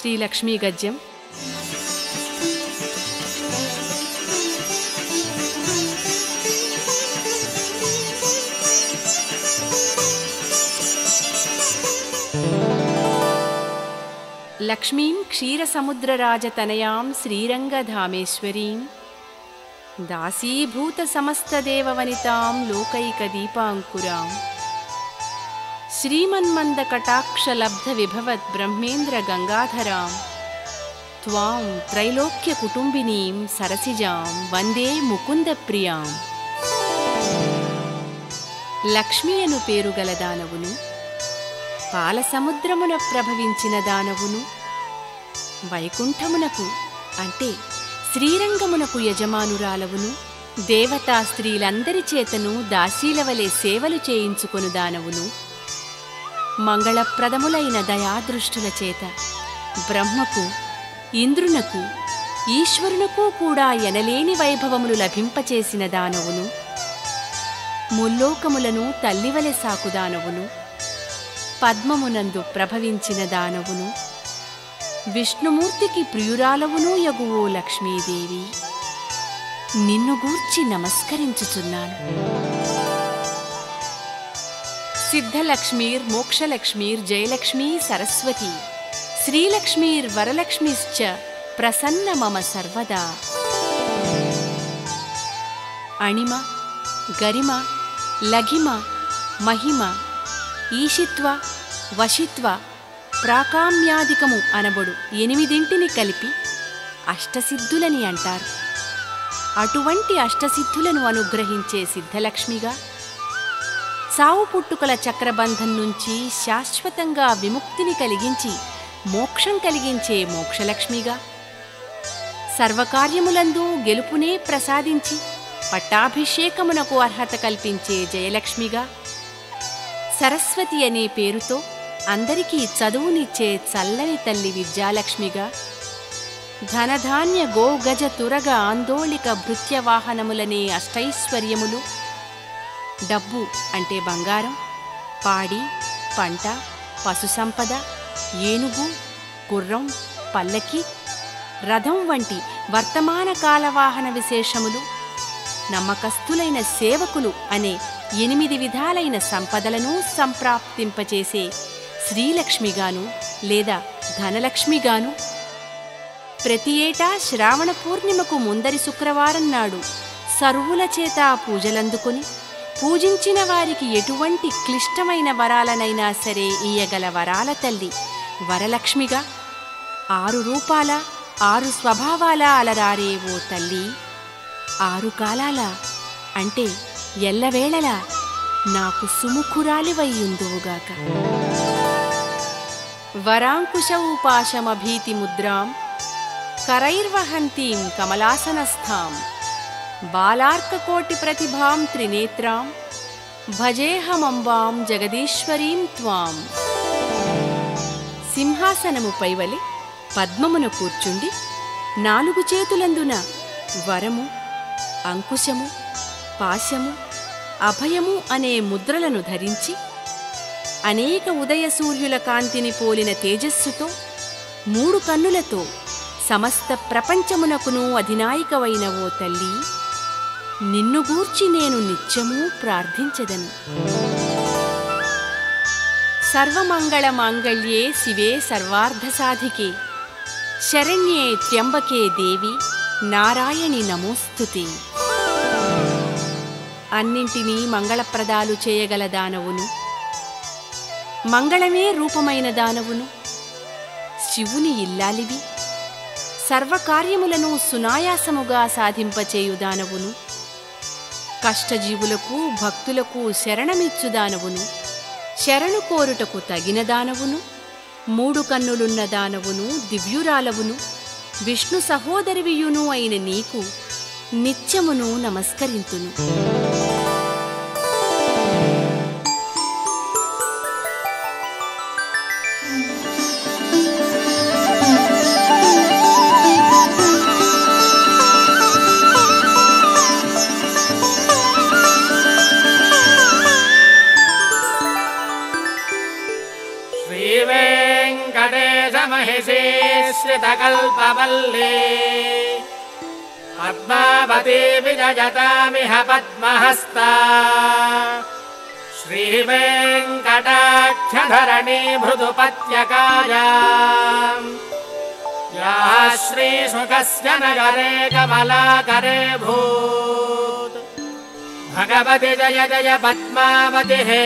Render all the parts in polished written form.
శ్రీ లక్ష్మీ గద్యం. లక్ష్మీం క్షీరసముద్రరాజతనయాం శ్రీరంగధామేశ్వరీం దాసీభూత సమస్తదేవవనితాం లోకైకదీపాంకురాం శ్రీమన్మందకటాక్షలబ్ధవిభవద్ బ్రహ్మేంద్ర గంగాధరాం త్వాం త్రైలోక్యకుటుంబినీం సరసిజాం వందే ముకుందప్రియాం. లక్ష్మీ అను పేరుగల దానవును, పాలసముద్రమున ప్రభవించిన దానవును, వైకుంఠమునకు అంటే శ్రీరంగమునకు యజమానురాలవును, దేవతా స్త్రీలందరి చేతను దాసీలవలే సేవలు చేయించుకొను దానవును, మంగళప్రదములైన దయాదృష్టుల చేత బ్రహ్మకు, ఇంద్రునకు, ఈశ్వరునకు కూడా ఎనలేని వైభవములు లభింపచేసిన దానవును, ముల్లోకములను తల్లివలె సాకుదానవును, పద్మమునందు ప్రభవించిన దానవును, విష్ణుమూర్తికి ప్రియురాలవును యగువో లక్ష్మీదేవి, నిన్ను గూర్చి నమస్కరించుచున్నాను. సిద్ధలక్ష్మీర్ మోక్షలక్ష్మీర్ జయలక్ష్మీ సరస్వతి శ్రీలక్ష్మీర్ వరలక్ష్మీశ్చ ప్రసన్న మమ సర్వదా. అణిమ, గరిమ, లఘిమ, మహిమ, ఈశిత్వ, వశిత్వ, ప్రాకామ్యాదికము అనబడు 8 కలిపి అష్టసిద్ధులని అంటారు. అటువంటి అష్టసిద్ధులను అనుగ్రహించే సిద్ధలక్ష్మిగా, సావు పుట్టుకల చక్రబంధం నుంచి శాశ్వతంగా విముక్తిని కలిగించి మోక్షం కలిగించే మోక్షలక్ష్మిగా, సర్వకార్యములందు గెలుపునే ప్రసాదించి పట్టాభిషేకమునకు అర్హత కల్పించే జయలక్ష్మిగా, సరస్వతి అనే పేరుతో అందరికీ చదువునిచ్చే చల్లని తల్లి విద్యాలక్ష్మిగా, ధనధాన్య గోగజ తురగ ఆందోళిక భృత్యవాహనములనే అష్టైశ్వర్యములు, డబ్బు అంటే బంగారం, పాడి, పంట, పశుసంపద, ఏనుగు, గుర్రం, పల్లకి, రథం వంటి వర్తమాన కాలవాహన విశేషములు, నమ్మకస్తులైన సేవకులు అనే 8 విధాలైన సంపదలను సంప్రాప్తింపచేసే శ్రీలక్ష్మిగాను లేదా ధనలక్ష్మిగాను, ప్రతి ఏటా శ్రావణ పూర్ణిమకు ముందరి శుక్రవారం నాడు సర్వుల చేత పూజలందుకొని పూజించిన వారికి ఎటువంటి క్లిష్టమైన వరాలనైనా సరే ఇయ్యగల వరాల తల్లి వరలక్ష్మిగా, 6 రూపాల 6 స్వభావాల అలరారే ఓ తల్లి, 6 కాలాల అంటే ఎల్లవేళలా నాకు సుముఖురాలివయ్యుందువుగాక. వరాంకుశౌపాశమభీతిముద్రాం కరైర్వహంతీం కమలాసనస్థాం బాలార్కకోటి ప్రతిభాం త్రినేత్రాం భజేహమంబాం జగదీశ్వరీం త్వాం. సింహాసనముపై వలె పద్మమున కూర్చుండి 4 చేతులందున వరము, అంకుశము, పాశము, అభయము అనే ముద్రలను ధరించి అనేక ఉదయ సూర్యుల కాంతిని పోలిన తేజస్సుతో 3 కన్నులతో సమస్త ప్రపంచమునకును అధినాయికవైన ఓ తల్లి, నిన్ను గూర్చి నేను నిత్యమూ ప్రార్థించెదను. సర్వమంగళ మాంగళ్యే శివే సర్వార్ధసాధికే శరణ్యే త్ర్యంబకే దేవి నారాయణి నమోస్తుతే. అన్నింటినీ మంగళప్రదాలు చేయగల దానవును, మంగళమే రూపమైన దానవును, శివుని ఇల్లాలివి, సర్వకార్యములను సునాయాసముగా సాధింపచేయు దానవును, కష్టజీవులకు భక్తులకు శరణమిచ్చు దానవును, శరణు కోరుటకు తగిన దానవును, 3 కన్నులున్న దానవును, దివ్యురాలవును, విష్ణు సహోదరివియును అయిన నీకు నిత్యమును నమస్కరింతును. శ్రీ వెంకటేశ మహిషీ श्रितकल्पवल्ली पद्मावती विजयतामिह पद्महस्ता श्रीवेङ्कटाख्यधरणी मृदुपत्यकायाम् या श्रीशुकस्य नगरे कमलाकरे भूत् भगवति जय जय पद्मावति हे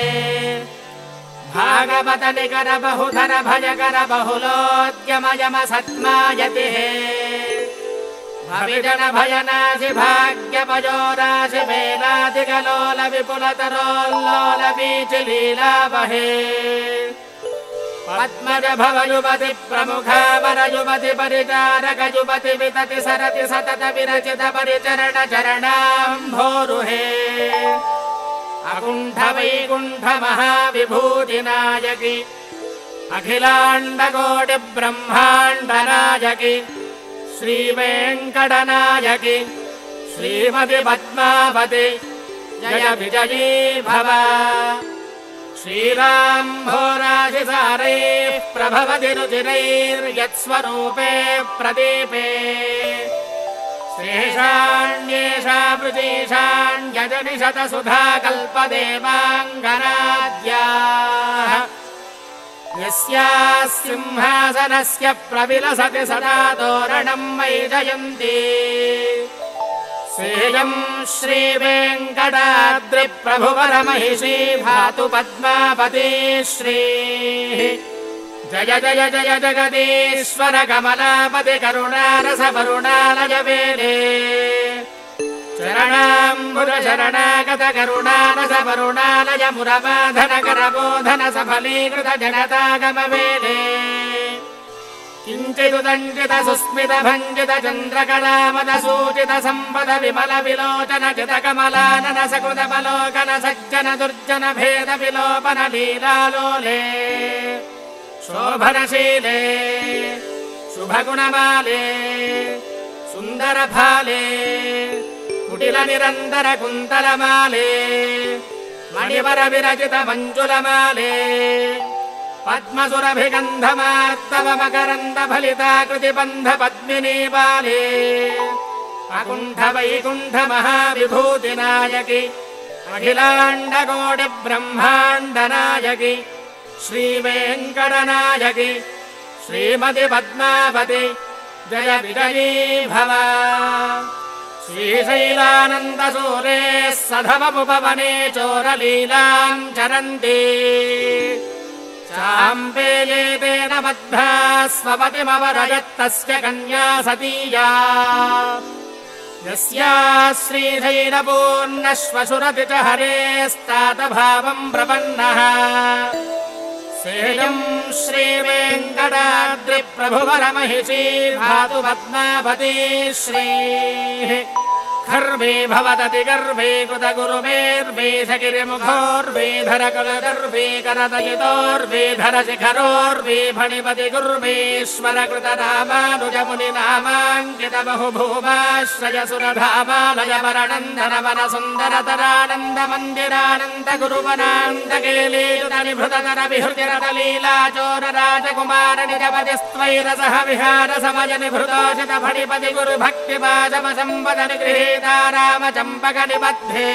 भागवत निकर बहुधर भयकर बहुलोद्यम यम सत्मायति हे भविजन भयनाशि भाग्यपयोराशि वेलादिकलोल विपुलतरोल्लोल बीचलीला वहे पद्मज भव युवति प्रमुखा वर युवति परिचारक युवति वितति सरति सतत विरचित परिचरण चरणाम्भोरुहे अकुण्ठ वैकुण्ठ महाविभूति नायकि अखिलाण्ड कोटि ब्रह्माण्ड नायकि श्रीवेङ्कटनायकि श्रीमति पद्मावति जय विजयी भव श्रीराम्भोराशिसारैः प्रभवति रुचिरैर्यत्स्वरूपे प्रदीपे श्रेषाण्येषा वृजीषाण्यजनिषतसुधा कल्पदेवाङ्गनाद्याः यस्याः सिंहासनस्य प्रविलसति सदा तोरणम् वैजयन्ती सेयम् श्रीवेङ्कटाद्रिप्रभुवरमहिषी भातु पद्मावती श्रीः जय जय जय जगदीश्वर कमलापति करुणारस वरुणालय वेदे चरणाम्बुज शरणागत करुणारस वरुणालय मुरवाधन करबोधन सफलीकृत जनतागम वेदे किञ्चिदुदञ्चित सुस्मित भञ्जित चन्द्रकलामद सूचित सम्पद विमल विलोचन चित कमलानन सकृत बलोकन सज्जन दुर्जन भेद विलोपन लीलालोले शोभनशीले शुभगुणमाले सुन्दरफाले कुटिल निरन्तर कुन्तलमाले मणिवर विरचित मञ्जुलमाले पद्मसुरभिगन्धमार्तव मकरन्द फलिताकृतिबन्ध पद्मिनी बाले अकुण्ठ वैकुण्ठ महाविभूति नायकि अखिलाण्ड कोटि ब्रह्माण्ड नायकि श्रीवेङ्कटनायकि श्रीमति पद्मावति जय विजयी भव श्रीशैलानन्दसूरेः सधवमुपवने चोरलीलाम् चरन्ति चाम्पेयेतेन बद्धा स्वपतिमवरयत्तस्य कन्या सतीया यस्याः श्रीधैर्यपूर्णश्वशुरति च हरेस्तातभावम् प्रपन्नः सेयम् श्रीवेङ्कटाद्रिप्रभुवरमहिषी भातु पद्मावती श्रीः गर्भे भवदति गर्भे कृत गुरुमेर्वेशगिरिमुखोर्वे धरकुलगर्भे करदयितोर्वे धरशिखरोर्वे फणिपति गुर्वेश्वर कृत रामानुजमुनि नामाङ्कित बहुभूमाश्रय सुरधामालय वरनन्दन वन सुन्दरतरानन्द मन्दिरानन्द गुरुवनान्द केलीयुत निभृततर विहृतिरत लीलाचोर राजकुमार निजपति स्त्वैरसह विहार समय निभृतोषित फणिपति गुरु भक्तिपाशम सम्पद निगृहे रामचम्पक निबद्धे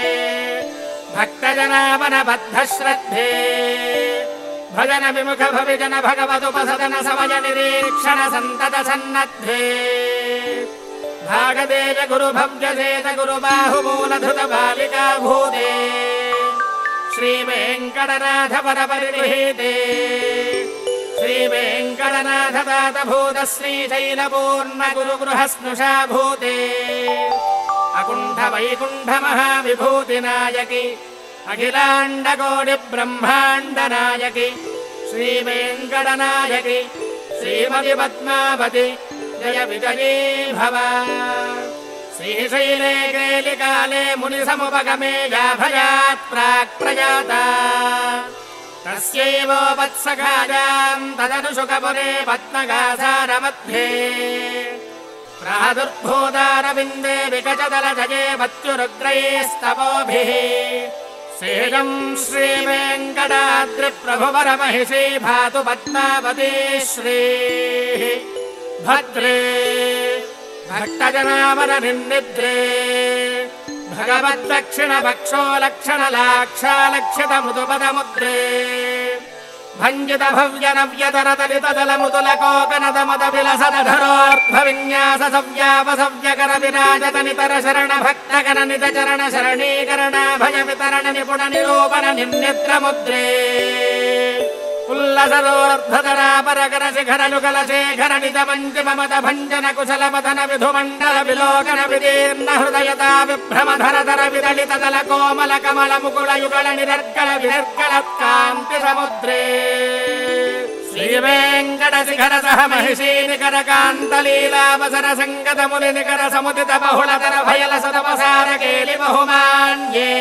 भक्तजनावन बद्ध श्रद्धे भजन विमुख भविजन भगवदुपसदन समय निरीक्षण सन्तत सन्नद्धे भागदेज गुरु भव्यसेज गुरु बाहुमूलधृत बालिका भूते श्रीवेङ्कटनाथ परपरिगृहीते श्रीवेङ्कटनाथ दातभूत श्रीशैलपूर्ण गुरुगृहस्नुषा भूते अकुण्ठ वैकुण्ठ महाविभूति नायकि अखिलाण्ड कोटि ब्रह्माण्ड नायकि श्रीवेङ्कटनायकि श्रीमति पद्मावति जय विजयी भव श्रीशैले केलिकाले मुनिसमुपगमे याभयात् प्राक् प्रजाता तस्यैवोपत्सखायाम् तदनुशुकपुरे पद्मगासारमध्ये प्रादुर्भूतारविन्दे विकचदलजये वत्युरुग्रैस्तपोभिः श्रीरम् श्रीवेङ्कटाद्रिप्रभुवरमहिषी भातु पद्मावती श्रीः भद्रे भक्तजनावरनिर्निद्रे भगवद्दक्षिणभक्षो लक्षणलाक्षालक्षितमृदुपदमुद्रे भञ्जित भव्यनव्यतरतलितदलमुदुलकोकनदमदविलसदधरोऽर्धविन्यास सव्यापसव्यकर विराजत नितर शरण भक्तगण निज चरण शरणीकरणाभय वितरण निपुण निरूपण निर्निद्रमुद्रे उल्लसरोर्धधरापरकर शिखर युगल शेखर निज मञ्जिममद भञ्जन कुशल मदन विधुमण्डल विलोकन विदीर्ण हृदयता विभ्रमधर धर विदलित दल कोमल कमल मुकुल युगल निरर्गल विनिर्गल कान्ति समुद्रे श्रीवेङ्कट शिखर सह महिषी निकर कान्तलीलावसर सङ्गत मुनि निकर समुदित बहुलतर भयल सदवसार केलि बहुमान्ये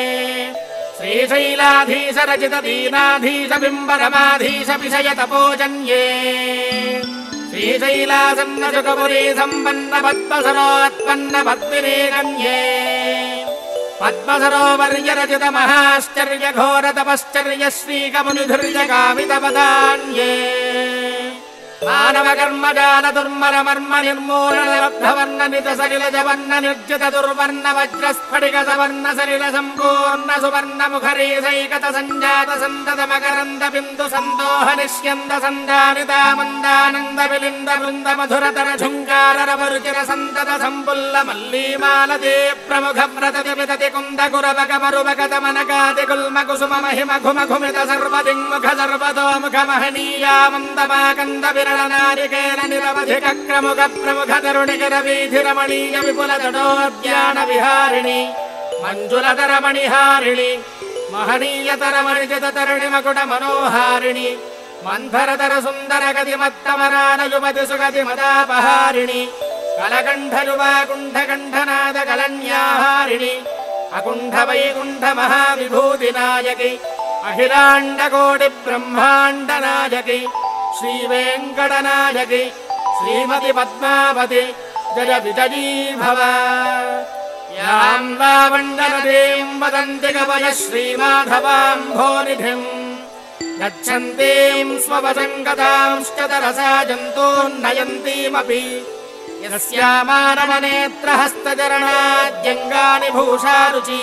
श्रीशैलाधीश रचित दीनाधीश बिम्बरमाधीश विषय तपोजन्ये श्रीशैलासन्न सुखपुरी सम्पन्न पद्मसरोत्पन्न पद्मिनीगण्ये पद्मसरोवर्य रचित महाश्चर्य घोर तपश्चर्य श्रीकमुनिधुर्य कामित पदान्ये मानव कर्म जाल दुर्मल मर्म निर्मूलन लब्धवर्ण नित सलिल जवर्ण निर्जित दुर्वर्ण वज्र स्फटिक सवर्ण सलिल सम्पूर्ण सुवर्ण मुखरी सैकत सञ्जात सन्तत मकरन्द बिन्दु सन्दोह निष्यन्द सन्दानिता मन्दानन्द विलिन्द वृन्द मधुरतर झुङ्कार रवरुचिर सन्तत सम्पुल्ल मल्लीमालती प्रमुख व्रतति वितति कुन्द कुरवक मरुवक दमनकाति गुल्म कुसुम महिम घुम घुमित सर्वदिङ्मुख सर्वतोमुख महनीया मन्दमाकन्द नारिकेल निरवधिक क्रमुख प्रमुख तरुणिकर वीधि रमणीय विपुल तटोद्यान विहारिणि मञ्जुलतर मणिहारिणि महनीयतर मणिजित तरुणि मकुट मनोहारिणि मन्थरतर सुन्दर गति मत्तमरान युवति सुगति मदापहारिणि कलकण्ठ युवा कुण्ठ कण्ठनाद कलन्याहारिणि अकुण्ठ वैकुण्ठ महाविभूति नायकि अखिलाण्ड कोटि ब्रह्माण्ड नायकि श्रीवेङ्कटनायकि श्रीमति पद्मावति जय विजयी भव यां लावण्यनदीं वदन्ति कवयः श्रीमाधवाम्भोनिधिम् गच्छन्तीं स्ववसङ्गतांश्च तरसा जन्तून्नयन्तीमपि यस्यामानवनेत्रहस्तचरणाद्यङ्गानि भूषारुचि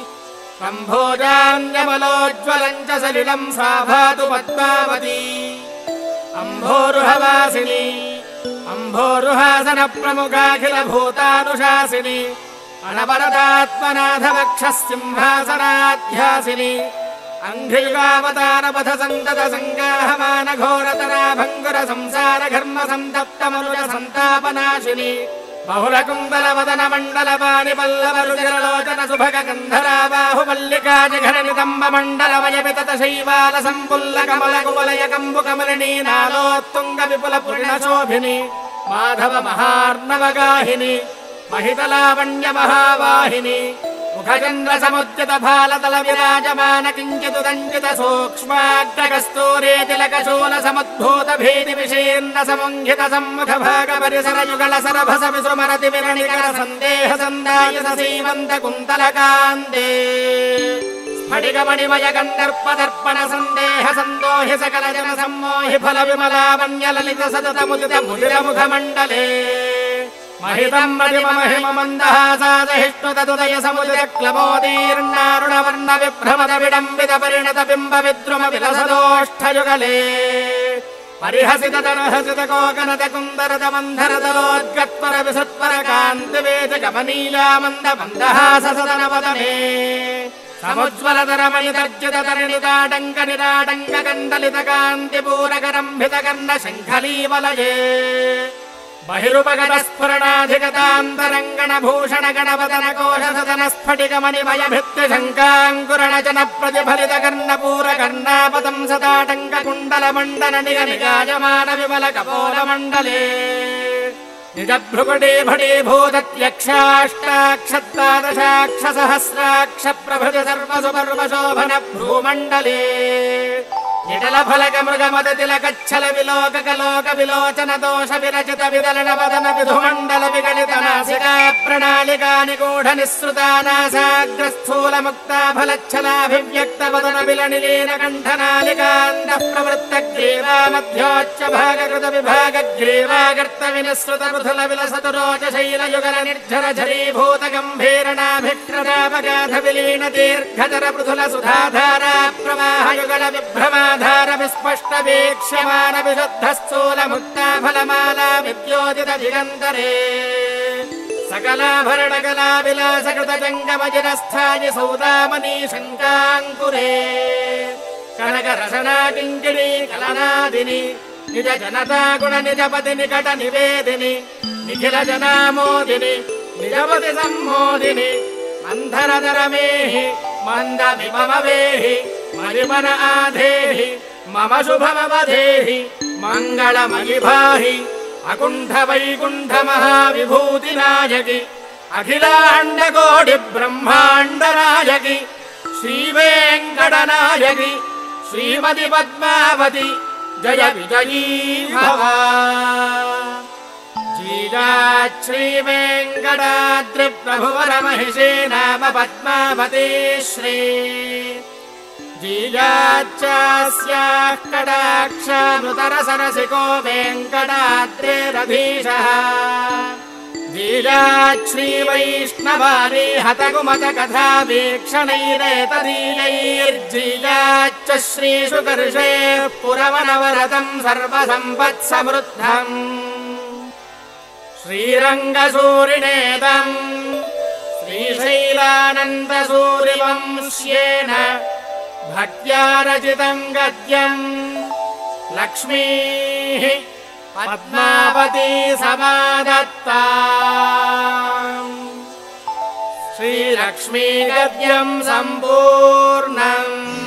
सम्भोजान्यमलोज्ज्वलम् च सलिलम् सा भातु पद्मावती अम्भोरुहवासिनी अम्भोरुहासन प्रमुखाखिल भूतानुशासिनी अनवरतात्मनाथ वक्षः सिंहासनाध्यासिनी अङ्घ्रियुगावतारपथ सन्तत सङ्गाहमान घोरतरा भङ्गुर संसार घर्म सन्तप्त मनुज सन्तापनाशिनी बहुल कुन्दल वदन मण्डल पाणि पल्लव रुचिरलोचन सुभग गन्धरा बाहुमल्लिका जिघन नितम्ब मण्डल वय वितत शैवाल सम्पुल्ल कमल कुवलय कम्बु कमलिनी नालोत्तुङ्ग विपुल पूर्ण शोभिनी माधव महार्णवगाहिनी महितलावण्य महावाहिनी मुखचन्द्र समुद्यत भालतल विराजमान किञ्चिदुदञ्चित सूक्ष्माग्रकस्तूरे तिलकशूल समुद्भूत भीति विशीर्ण समुङ्घित सम्मुख भाग परिसर युगल सरभस विसृमरति विरणिकर सन्देह सन्दायित सीमन्त कुन्तलकान्ते स्फटिकमणिमय कन्दर्प दर्पण सन्देह सन्दोहि सकल जन सम्मोहि फल विमलावण्य ललित सतत मुदित मुदिर मुखमण्डले महितम् प्रतिमहिम मन्दहासादहिष्णुतदुदय समुदिर क्लमोदीर्णारुणवर्ण विभ्रमद विडम्बित परिणत बिम्ब विद्रुम विलसदोष्ठयुगले परिहसित तनहसित कोकनद कुन्दरद मन्धरदलोद्गत्पर विसत्पर कान्ति वेद गमनीला मन्द मन्दहास सदन वदने समुज्ज्वलतर मणितर्जित तरणिताटङ्क निराटङ्क कण्डलित कान्तिपूरकरम्भित कर्ण शङ्खलीवलये बहिरुपगत स्फुरणाधिगतान्तरङ्गण भूषण गणपतन कोश सदन स्फटिक मणिमय भित्ति शङ्काङ्कुरण जन प्रतिफलित कर्णपूर कर्णापतम् सदाटङ्क कुण्डल मण्डन निगनिगायमान विमल कपोल मण्डले निज भ्रुकुटी भटीभूतत्यक्षाष्टाक्षद्वादशाक्ष सहस्राक्ष प्रभृति सर्वसुपर्वशोभन भ्रूमण्डले इटल फलक मृग मद तिलक छल विलोक कलोक विलोचन दोष विरचित विदलन वदन विधुमण्डल विगलित नासिका प्रणालिका निगूढ निःसृता नासाग्रस्थूल मुक्ता फलच्छलाभिव्यक्त वदन विलनिलीन कण्ठनालिकान्तः प्रवृत्त ग्रीवा मध्योच्च भागकृत विभाग ग्रीवा गर्त विनिःसृत पृथुल विलसतु रोच शैल युगल निर्झर झरीभूत गम्भीरनाभिक्रदापगाध विलीन दीर्घतर पृथुल सुधाधारा प्रवाह युगल विभ्रमाधार विस्पष्ट वीक्ष्यमान विशुद्ध स्थूल मुक्ता फलमाला विद्योदित दिगन्तरे सकलाभरण कला विलास कृत जङ्गम जिनस्थायि सौदामनी शङ्काङ्कुरे कनक रसना किङ्किणी कलनादिनी निज जनता गुण निजपति निकट निवेदिनी निखिल जनामोदिनी निजपति सम्मोदिनी मन्थरधर मेहि मन्द विमम वेहि मलिमन आधेहि मम शुभमवधेहि मङ्गलमयि भाहि अकुण्ठ वैकुण्ठ महाविभूति नायकि अखिलाण्ड कोटि ब्रह्माण्ड नायकि श्रीवेङ्कटनायकि श्रीमति पद्मावति जय विजयी भव श्रीवेङ्कटाद्रि प्रभुवर महिषी नाम पद्मावती श्री जीयाच्चास्याः कटाक्षामृतरसरसिको वेङ्कटाद्रेरधीशः जीयाच्छ्रीवैष्णवारी हतकुमत कथा वीक्षणैरेतदीयैर्जीयाच्च श्रीशुकर्षे पुरवनवरतं सर्वसम्पत्समृद्धम् श्रीरङ्गसूरिणेदम् श्रीशैलानन्दसूरिवंश्येन भक्त्या रचितं गद्यम् लक्ष्मीः पद्मावती समादत्ता श्रीलक्ष्मी गद्यं सम्पूर्णम्।